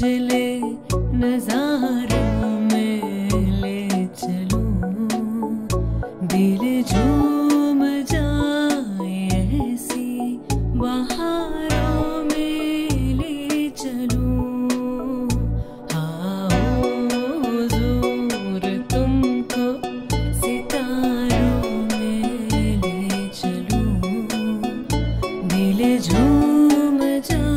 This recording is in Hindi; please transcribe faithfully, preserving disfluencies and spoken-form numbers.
उजले नजारों में ले चलूं, दिल झूम जाए ऐसी बहारों में ले चलूं। आओ हुजूर तुमको सितारों में ले चलूं, दिल झूम जाए